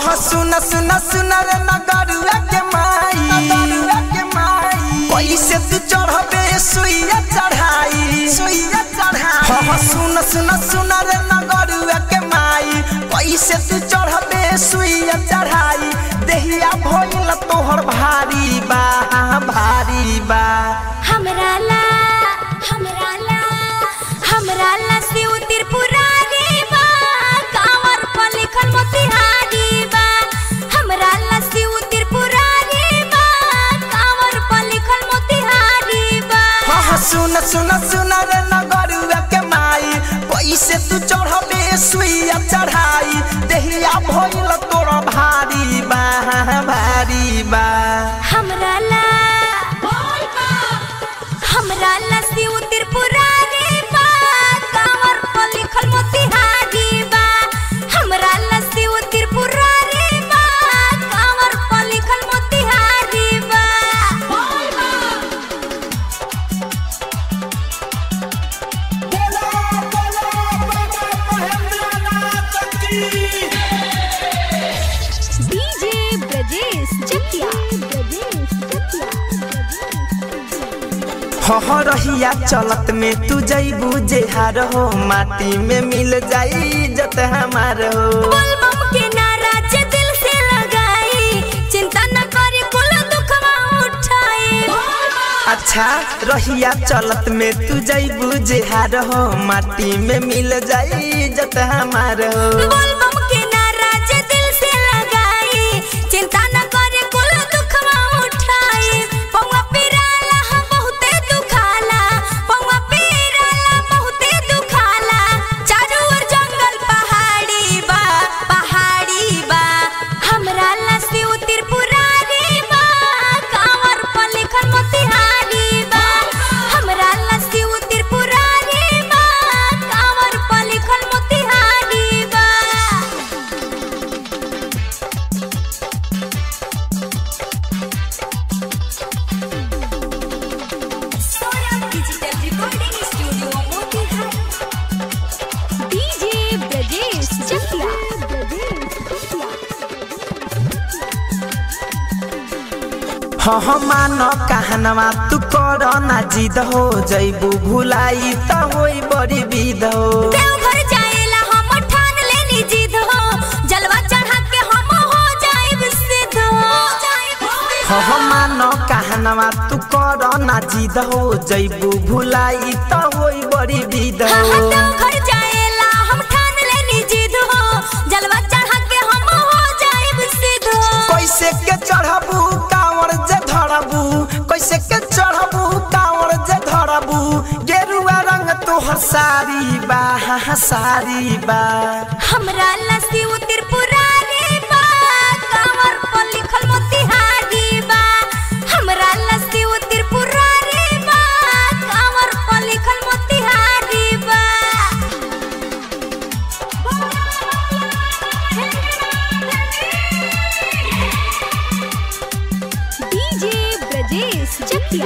हाँ सुन सुन सुन रे नगरुआ के माई कैसे तू चढ़बे सुइया चढ़ाई हाँ सुन सुन सुन रे नगरुआ के माई कैसे तू चढ़बे सुइया चढ़ाई देहिया भइल तोहर भारी बा हमरा ला शिव त्रिपुरारी बा कांवर पर लिखल मोतिहारी बा हमरा ला शिव त्रिपुरारी बा कांवर पर लिखल मोतिहारी बा हाँ सुन सुन सुन रे नगरुआ के माई कैसे तू चढ़बे सुइया चढ़ाई देहिया भइल तोरा भारी बा हमरा ला शिव त्रिपुरारी बा कांवर पर लिखल मोतिहारी बा हमरा ला शिव त्रिपुरारी बा कांवर पर लिखल मोतिहारी बा डीजे ब्रजेश चकिया हाँ रहिया चलत में तू जइबू जेहार हो माटी में मिल जाई जत हमार हो बोलबम के नारा जे दिल से लगाई चिंता न करे कुल दुखवा उठाई अच्छा रहिया चलत में तू जइबू जेहार हो माटी में मिल जाई जत हमार हो बोलबम के नारा जे दिल से लगाई चिंता न करे कुल दुखवा उठाई पौवा पिराला बहुते दुखाला पौवा पिराला बहुते दुखाला चारों ओर जंगल पहाड़ी बा हमरा ला शिव त्रिपुरारी बा कांवर पर लिखल मोतिहारी बा हमरा ला शिव त्रिपुरारी बा कांवर पर लिखल मोतिहारी बा digital recording studio Motihari DJ Brajesh Chakiya हाँ मानो कहनवा तू कर ना जिद हो जइबू भुलाई त होई बड़ी विध हो देवघर जाएला हम ठान लेनी जिद हो जलवा चढ़ा के हम हो जाइब सिद्ध हो हाँ मानो कहनवा तू कर ना जिद हो जइबू भुलाई त होई बड़ी विध हो देवघर जाएला हम ठान लेनी जिद हो जलवा चढ़ा के हम हो जाइब सिद्ध हो कैसे के चढ़बू कांवर जे धरबू कैसे के चढ़बू कांवर जे धरबू गेरुआ रंग तोहर सारी बा हमरा ला शिव त्रिपुरारी बा कांवर पर लिखल मोतिहारी बा हमरा ला शिव त्रिपुरारी बा कांवर पर लिखल मोतिहारी बा डीजे ब्रजेश चकिया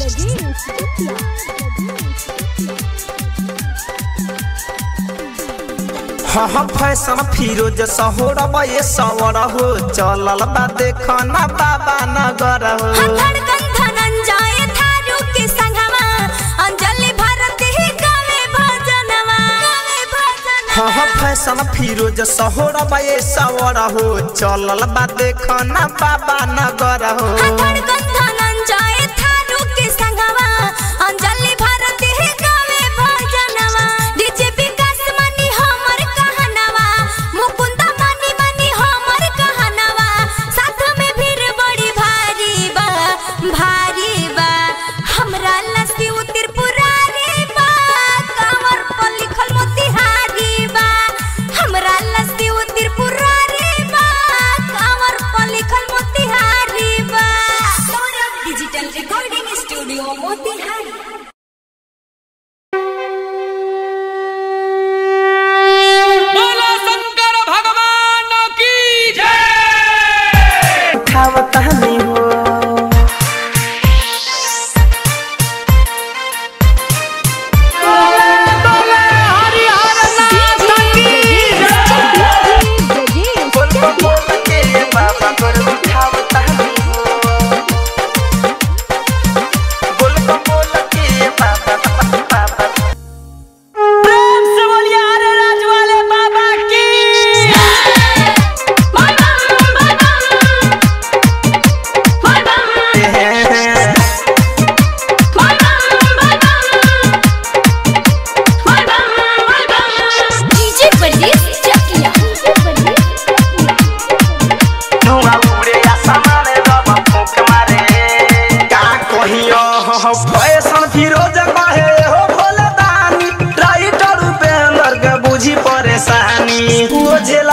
हाँ फैशन फिरोज सहोर बे सवर हो चलल बा देखना बाबा नगर हो धड़कन धनंजय थारू के संगवा अंजलि भारत ही गावे भजनवा हाँ फैशन फिरोज सहोर बे सवर हो चलल बा देखना बाबा नगर हो धड़कन धनंजय थारू के संगवा अंजलि भारत ही गावे भजनवा डीजे विकास मनी हमर कहनवा मुकुंद मनी हमर कहनवा साथ में भीड़ बड़ी भारी बा हमरा ला शिव त्रिपुरारी बा कांवर पर लिखल मोतिहारी बा हमरा ला शिव त्रिपुरारी बा कांवर पर लिखल मोतिहारी बा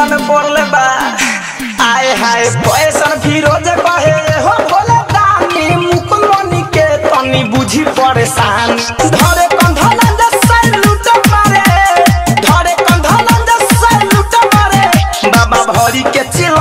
मन बोले बा आए हाय पैसन फिरोज कहे हो भोले दानी मुकुलोनी के तनी बुझी परेशान धरे कंधला जैसे लूट मारे धरे कंधला जैसे लूट मारे बाबा भरी के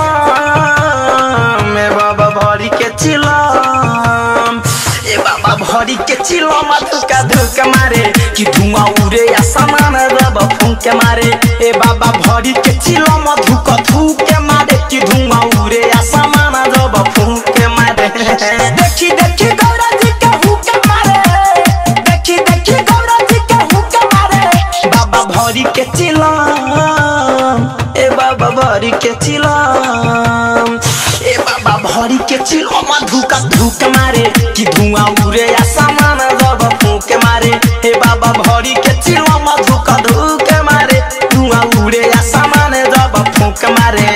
चिलम ए बाबा भरी के चिलम ए बाबा भरी के चिलम धुका धुक मारे कि धुआं उड़े या सामान रब फूंक मारे ए बाबा भरी के चिलम धुक धुक मारे कि धुआं उड़े या सामान रब फूंक मारे देखी देखी गौरा जी के हुक मारे देखी देखी गौरा जी के हुक मारे बाबा भरी के चिलम ए बाबा भरी के चिलम ए बाबा भरी के चिलम धुका धुक मारे कि धुआं उड़े या सामान रब फूंक मारे ए बाबा भरी के चिलम धुका धुक मारे धुआं उड़े या सामान रब फूंक मारे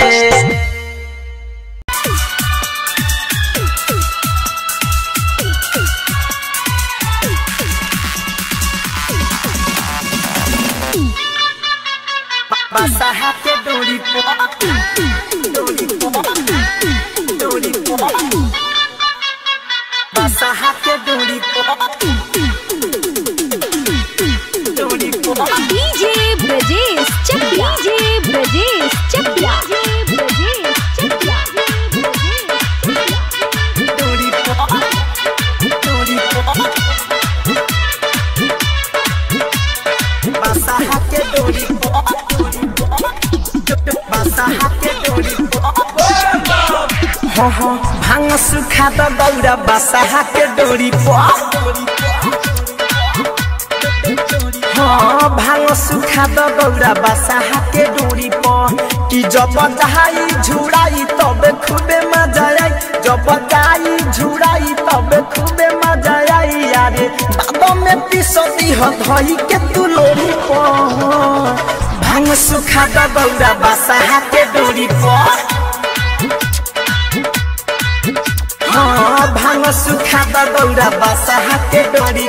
बसा के डोरी बसा के डोरी डीजे ब्रजेश चकिया डीजे ब्रजेश चकिया ब्रजेश चकिया डोरी बसा के डोरी बसा के डोरी हो हो भांग सुखा तो गौरा बसा के डोरी हाँ भांग सुखा तो गौरा बसा के डोरी कि जब जाई झुड़ाई तब खूबे मजा आई जब जाई झुड़ाई तब खूबे मजा आई यारे बाबा में पिसती हो धई के तू लोरी भांग सुखा तो गौरा बसा के डोरी हाँ भांग सुखा तो गौरा बसा के डोरी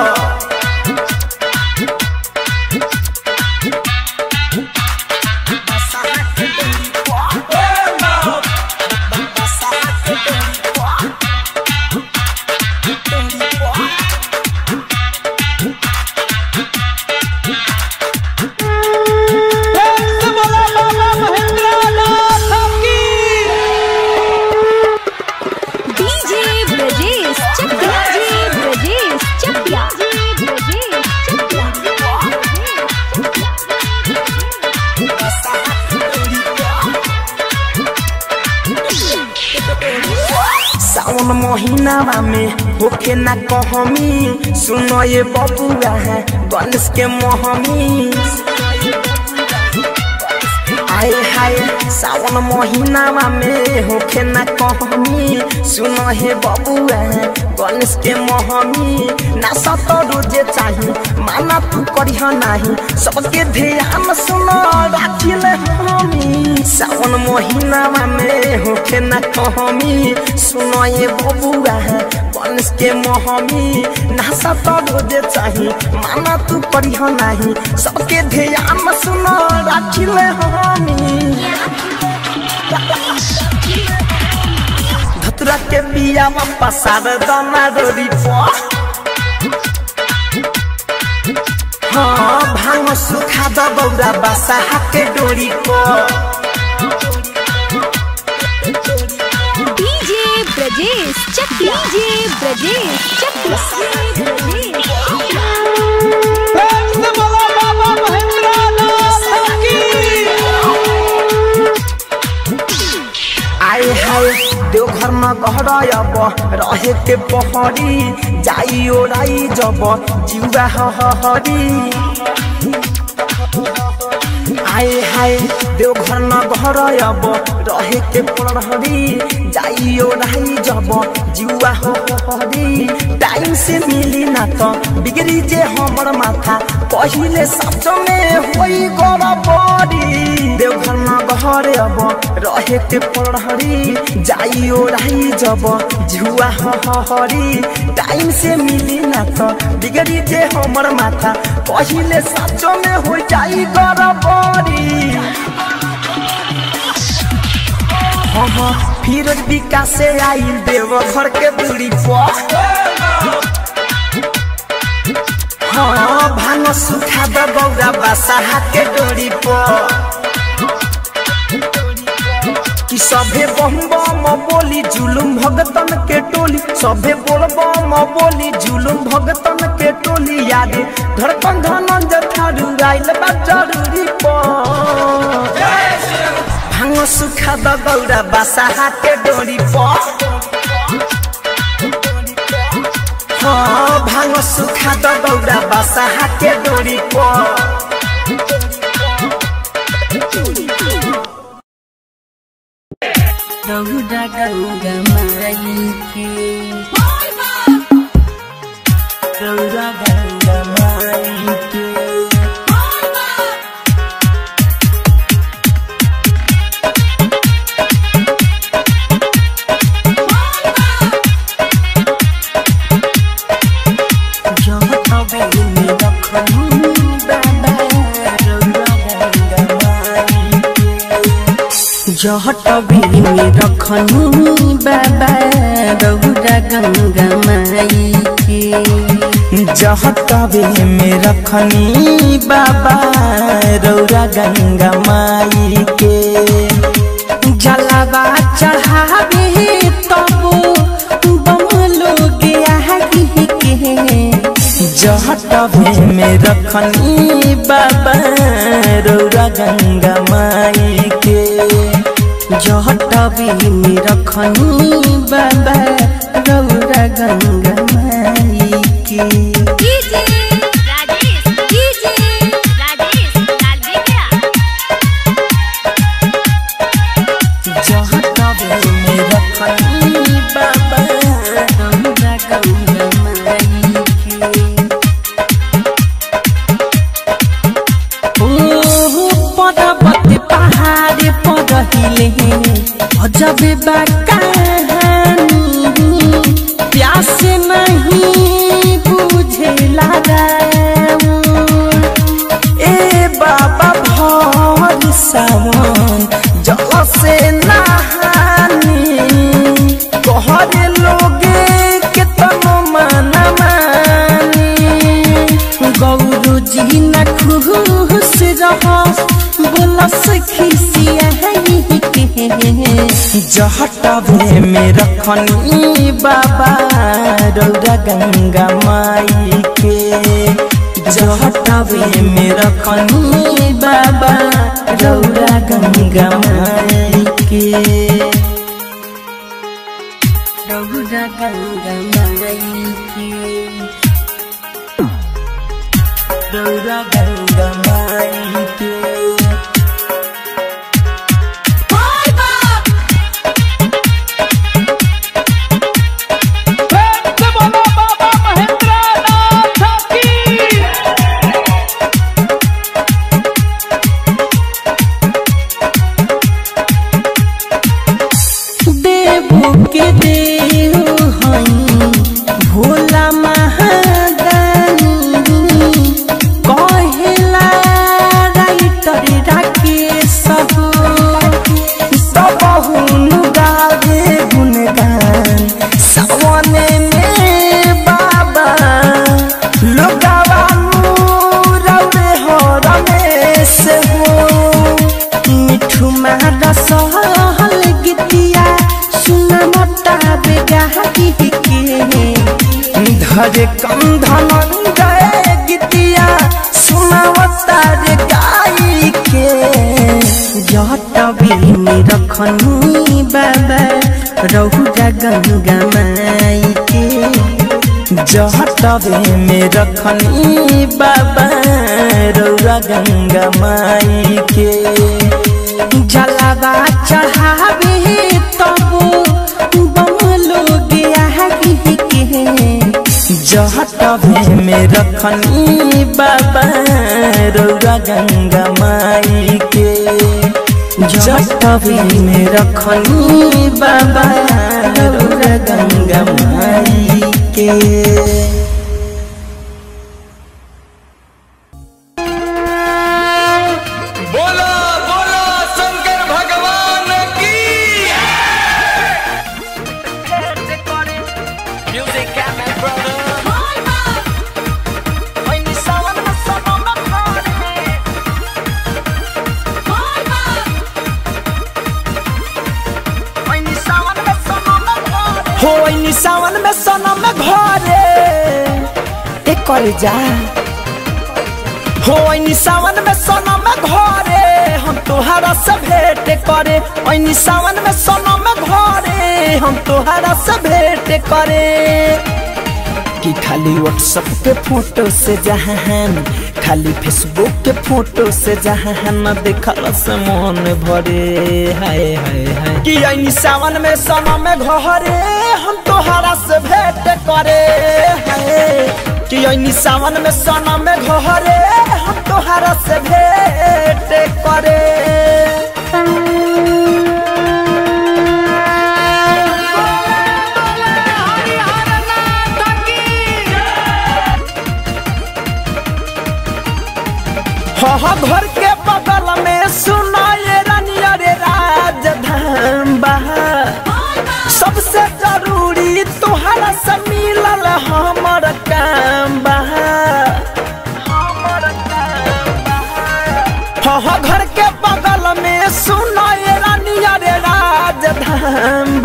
सावन महीना में होके ना कहमी सुनो ये बबुआ है गणेश के मोहमी आए हाय सावन महीना में होके ना कहमी सुनो हे बबुआ है गणेश के मोहमी ना सत रोजे चाही माना तू करिह नाही सबके ध्यान सुनो राखिले हमी सावन महीना में होके ना कहमी सुनो ये बबुआ है गणेश के मोहमी ना सत रोजे चाही माना तू करिह नाही सबके ध्यान सुनो राखिले हमी धतुरा के बिया में पसार दाना रोरी हाँ भांग सुखा द बौरा बसा के डोरी डीजे ब्रजेश चकिया डीजे ब्रजेश चकिया आए हाय देवघर में गहरायब रहे के पहरी जाई ओराई जब जीवा हरी आए हाय देवघर में गहरायब रहे के पहरी जाई ओराई जब जीवा हरी टाइम से मिली ना तो बिगड़ी जे हमर माथा पहिले सच में होई गड़बड़ी देवघर में गहरायब रहे के पहरी जाई ओराई जब जुआ हरी टाइम से मिली ना तो बिगड़ी जे हमर माथा पहिले सच में हो जाई गड़बड़ी हाँ फिरोज विकास से आइल देवघर के दूरी पर हाँ भांग सुखा द गौरा बासा के डोरी पर कि सभे बम बम बोली जुलुम भगतन के टोली सभे बोल बम बोली जुलुम भगतन के टोली याद धड़कन धनंजय थारू आइल बा जरूरी पर भांग सुखा द गौरा बासा के डोरी पर हाँ भांग सुखा द गौरा बासा के डोरी पर रौदा गंगा माई के रौदा गंगा माई के जहटबी में रखनी बाबा रौदा गंगा माई के जहटबी में रखनी बाबा रौदा गंगा माई के जलावा चढ़ावे तब बम लोग आगे के जहटबी में रखनी बाबा रौदा गंगा माई के जहटबी में रखनी बाबा रौदा गंगा माई के जहटबी में रखनी बाबा रौदा गंगा माई के पर्वत पहाड़ पर अजब बा कहानी प्यास नहीं बुझेला ए बाबा भर सावन जल से नहानी कहरे लोगे के तनो माना मानी गौरू जी न खुश रह बोलस खिसिया जहटबे में रखनी बाबा रौदा गंगा माई के जहटबे में रखनी बाबा रौदा गंगा माई के रौदा गंगा माई के रौदा गंगा माई के के देव हई भोला महादानी कहेला राइटर राकेश हो सब गावे गुणगान सावने में बाबा लोगावा रौरे हो रमेश हो मिठू मारा सहल गीतिया सुना मोटा बेगाही के धरे कंधन गए गीतिया सुनावता रे गाई के जहटबी में रखनी बाबा रौदा गंगा माई के जहटबे में रखनी बाबा रौदा गंगा माई के जलावा चढ़ावे तब बम लोग आगे के जहटबे में रखनी बाबा रौदा गंगा माई के जहटबी में रखनी बाबा रौदा गंगा माई के बोलो बोलो शंकर भगवान की होइनी सावन में सनम घरे एक कर जा होइनी सावन में सनम घरे हम तोहरा से भेंट करे ओइनी सावन में सनम घरे हम तोहरा से भेंट करे कि खाली व्हाट्सएप के फोटो से जहान खाली फेसबुक के फोटो से जहान देखल से मन भरे हाय हाय हाय कि ओइनी सावन में सनम घरे हम तोहरा से भेंट करे हाय कि ओइनी सावन में सनम घरे हम तोहरा से भेंट करे घर के बगल में सुनाए रनिया रे राजधाम सबसे जरूरी तोहरा से मिलल हमर काम घर के बगल में सुनाए रनिया रे राजधाम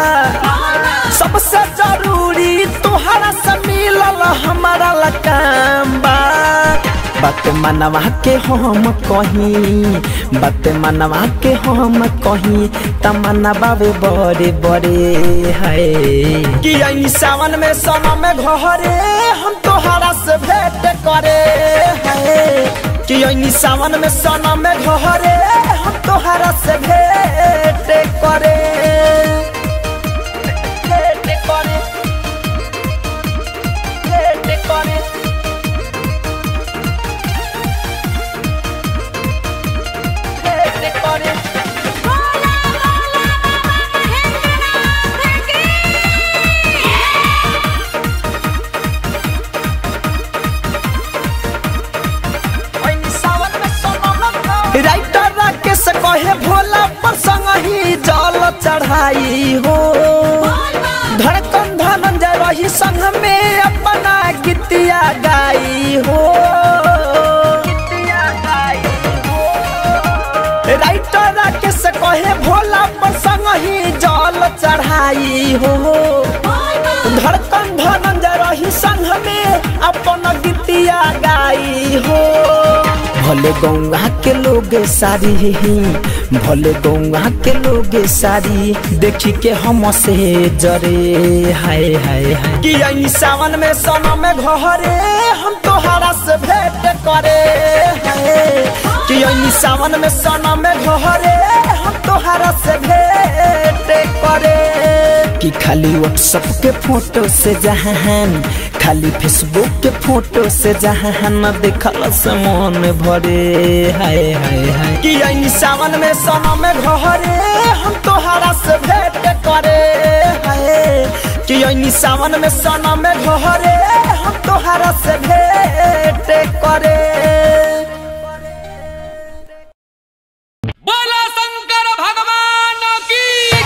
सबसे जरूरी तोहरा से मिलल हमारा काम बात मनवा के हम कहीं बात मनवा के हम कहीं तमन्ना बाबे बड़े बड़े है कि ओइनी सावन में सनम घरे हम तोहरा से भेंट करे है कि ओइनी सावन में सनम घरे हम तोहरा से भेंट करे राइटर राकेश कहे भोला पर संग ही जल चढ़ाई हो धड़कन धनंजय रही संग में अपना गीतिया गाई हो राइटर राकेश कहे भोला पर संग ही जल चढ़ाई हो धड़कन धनंजय रही संग में अपना गीतिया गाई हो भले गौवा के लोग सारी भले गौवा के लोग सारी देखी के हम से जरे हाय हाय हाय कि ओइनी सावन में सनम घरे हम तोहरा से भेंट करे हाय कि ओइनी सावन में सनम घरे हम तोहरा से भेंट करे कि खाली व्हाट्सएप के फोटो से जहान खाली फेसबुक के फोटो से जहान देखल से मन भरे हाय हाय हाय कि ओइनी सावन में सनम घरे हम तोहरा से भेंट करे हाय कि ओइनी सावन में सनम घरे हम तोहरा से भेंट करे बोला शंकर भगवान की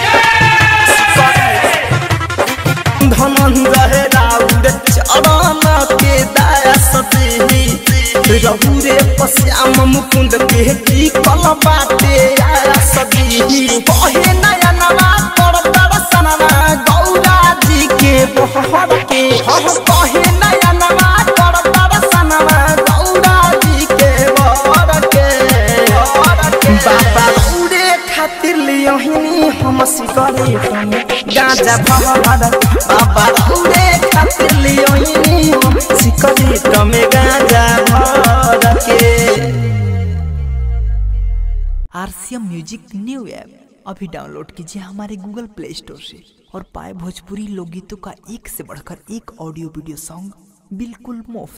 धनंजय राउर चरण के दया सती रहू रे पश्याम मुकुंद के की कल बाटे आया सदी कहे नयनवा कर दर्शनवा गौरा जी के बहर के कहे नयनवा कर दर्शनवा गौरा जी के बहर के बाबा उड़े खातिर लियोहिनी हम सिकरे गाजा भर बाबा उड़े खातिर लियोहिनी हम सिकरे में गाजा भर के आरसीएम म्यूजिक न्यू ऐप अभी डाउनलोड कीजिए हमारे गूगल प्ले स्टोर से और पाए भोजपुरी लोकगीतों का एक से बढ़कर एक ऑडियो वीडियो सॉन्ग बिल्कुल मुफ्त।